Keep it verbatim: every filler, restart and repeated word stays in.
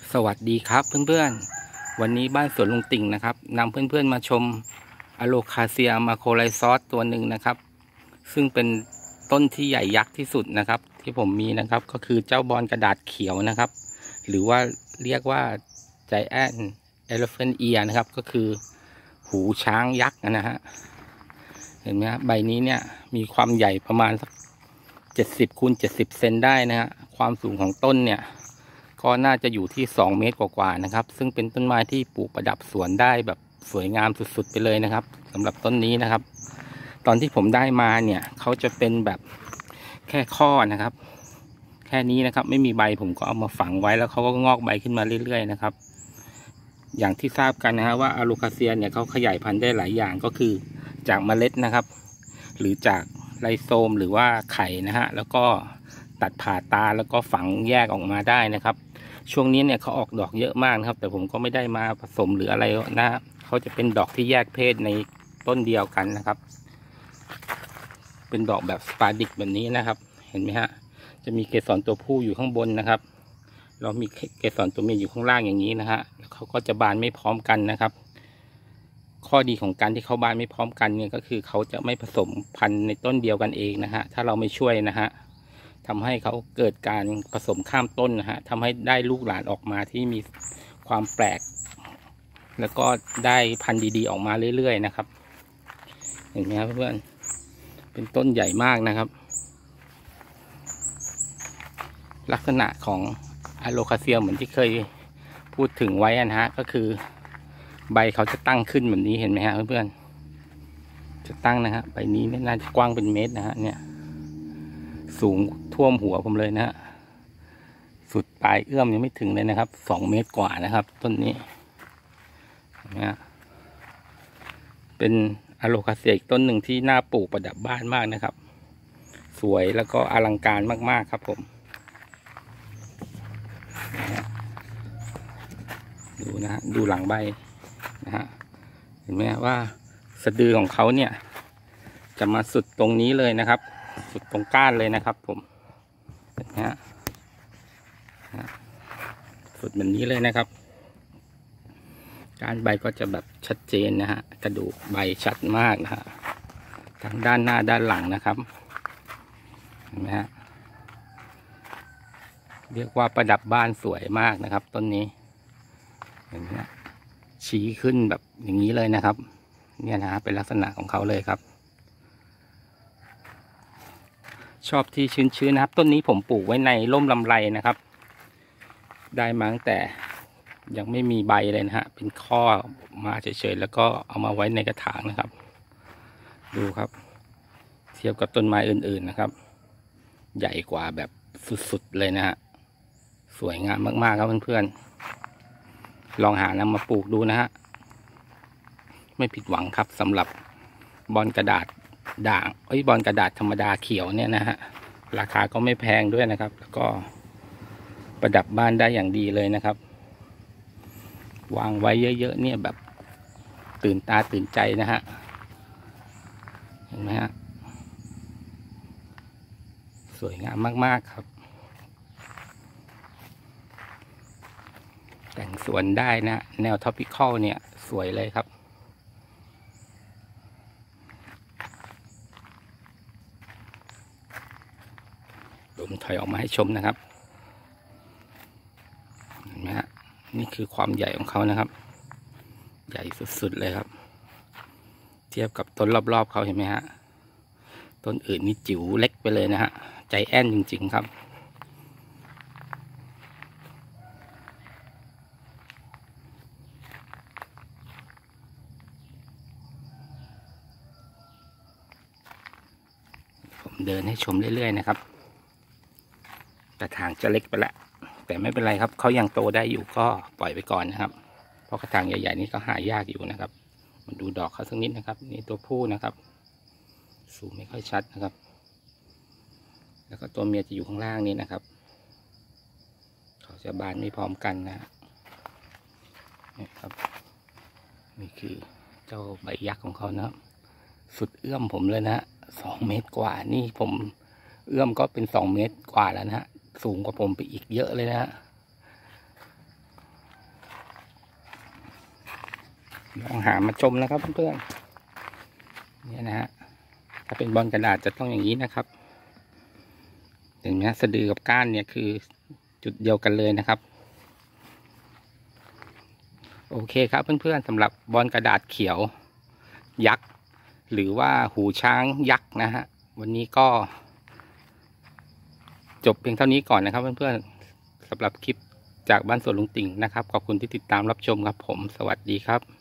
สวัสดีครับเพื่อนๆวันนี้บ้านสวนลุงติ่งนะครับนำเพื่อนๆมาชมอะโลคาเซียมาโคไลซอสตัวหนึ่งนะครับซึ่งเป็นต้นที่ใหญ่ยักษ์ที่สุดนะครับที่ผมมีนะครับก็คือเจ้าบอนกระดาษเขียวนะครับหรือว่าเรียกว่า Giant Elephant Ear นะครับก็คือหูช้างยักษ์นะฮะเห็นไหมฮะใบนี้เนี่ยมีความใหญ่ประมาณสักเจ็ดสิบคูณเจ็ดสิบเซนได้นะฮะความสูงของต้นเนี่ยก็น่าจะอยู่ที่สองเมตรกว่าๆนะครับซึ่งเป็นต้นไม้ที่ปลูกประดับสวนได้แบบสวยงามสุดๆไปเลยนะครับสำหรับต้นนี้นะครับตอนที่ผมได้มาเนี่ยเขาจะเป็นแบบแค่ข้อนะครับแค่นี้นะครับไม่มีใบผมก็เอามาฝังไว้แล้วเขาก็งอกใบขึ้นมาเรื่อยๆนะครับอย่างที่ทราบกันนะฮะว่าอะโลคาเซียเนี่ยเขาขยายพันธุ์ได้หลายอย่างก็คือจากเมล็ดนะครับหรือจากไรโซมหรือว่าไข่นะฮะแล้วก็ตัดผ่าตาแล้วก็ฝังแยกออกมาได้นะครับช่วงนี้เนี่ยเขาออกดอกเยอะมากนะครับแต่ผมก็ไม่ได้มาผสมหรืออะไรนะเขาจะเป็นดอกที่แยกเพศในต้นเดียวกันนะครับเป็นดอกแบบสปาดิกแบบนี้นะครับเห็นไหมฮะจะมีเกสรตัวผู้อยู่ข้างบนนะครับเรามีเกสรตัวเมียอยู่ข้างล่างอย่างนี้นะฮะเขาก็จะบานไม่พร้อมกันนะครับข้อดีของการที่เขาบานไม่พร้อมกันเนี่ยก็คือเขาจะไม่ผสมพันธุ์ในต้นเดียวกันเองนะฮะถ้าเราไม่ช่วยนะฮะทำให้เขาเกิดการผสมข้ามต้นนะฮะทำให้ได้ลูกหลานออกมาที่มีความแปลกแล้วก็ได้พันธุ์ดีๆออกมาเรื่อยๆนะครับเห็นไหมครับเพื่อนเป็นต้นใหญ่มากนะครับลักษณะของอะโลคาเซียเหมือนที่เคยพูดถึงไว้นะฮะก็คือใบเขาจะตั้งขึ้นแบบนี้เห็นไหมฮะเพื่อนๆจะตั้งนะฮะใบนี้น่าจะกว้างเป็นเมตรนะฮะเนี่ยสูงท่วมหัวผมเลยนะฮะสุดปลายเอื้อมยังไม่ถึงเลยนะครับสองเมตรกว่านะครับต้นนี้นะเป็นอะโลคาเซียอีกต้นหนึ่งที่น่าปลูกประดับบ้านมากนะครับสวยแล้วก็อลังการมากๆครับผมดูนะฮะดูหลังใบนะฮะเห็นไหมว่าสะดือของเขาเนี่ยจะมาสุดตรงนี้เลยนะครับสุดตรงก้านเลยนะครับผมเห็นไหมฮะสุดแบบนี้เลยนะครับก้านใบก็จะแบบชัดเจนนะฮะกระดูกใบชัดมากนะฮะทั้งด้านหน้าด้านหลังนะครับเห็นไหมฮะเรียกว่าประดับบ้านสวยมากนะครับต้นนี้เห็นไหมฮะชี้ขึ้นแบบอย่างนี้เลยนะครับเนี่ยนะฮะเป็นลักษณะของเขาเลยครับชอบที่ชื้นๆนะครับต้นนี้ผมปลูกไว้ในร่มลำไรนะครับได้มาตั้งแต่ยังไม่มีใบเลยนะฮะเป็นข้อมาเฉยๆแล้วก็เอามาไว้ในกระถางนะครับดูครับเทียบกับต้นไม้อื่นๆนะครับใหญ่กว่าแบบสุดๆเลยนะฮะสวยงามมากๆครับเพื่อนๆลองหานำมาปลูกดูนะฮะไม่ผิดหวังครับสำหรับบอนกระดาษด่างเอ้ยบอนกระดาษธรรมดาเขียวเนี่ยนะฮะราคาก็ไม่แพงด้วยนะครับแล้วก็ประดับบ้านได้อย่างดีเลยนะครับวางไว้เยอะๆเนี่ยแบบตื่นตาตื่นใจนะฮะเห็นไหมฮะสวยงามมากๆครับแต่งสวนได้นะแนวท็อปิคอลเนี่ยสวยเลยครับผมถอยออกมาให้ชมนะครับเห็นไหมฮะนี่คือความใหญ่ของเขานะครับใหญ่สุดๆเลยครับเทียบกับต้นรอบๆเขาเห็นไหมฮะต้นอื่นนี่จิ๋วเล็กไปเลยนะฮะใจแอนจริงๆครับผมเดินให้ชมเรื่อยๆนะครับแต่ทางจะเล็กไปแล้วแต่ไม่เป็นไรครับเขายังโตได้อยู่ก็ปล่อยไปก่อนนะครับเพราะกระถางใหญ่ๆนี้ก็หายากอยู่นะครับมาดูดอกเขาสักนิดนะครับนี่ตัวผู้นะครับสูงไม่ค่อยชัดนะครับแล้วก็ตัวเมียจะอยู่ข้างล่างนี้นะครับเขาจะบานไม่พร้อมกันนะนี่ครับนี่คือเจ้าใบยักษ์ของเขานะครับสุดเอื้อมผมเลยนะฮะสองเมตรกว่านี่ผมเอื้อมก็เป็นสองเมตรกว่าแล้วนะฮะสูงกว่าผมไปอีกเยอะเลยนะฮะลองหามาชมนะครับเพื่อนๆเนี่ยนะฮะถ้าเป็นบอลกระดาษจะต้องอย่างนี้นะครับอย่างนี้สะดือกับก้านเนี่ยคือจุดเดียวกันเลยนะครับโอเคครับเพื่อนๆสำหรับบอลกระดาษเขียวยักษ์หรือว่าหูช้างยักษ์นะฮะวันนี้ก็จบเพียงเท่านี้ก่อนนะครับเพื่อนๆสำหรับคลิปจากบ้านสวนลุงติ่งนะครับขอบคุณที่ติดตามรับชมครับผมสวัสดีครับ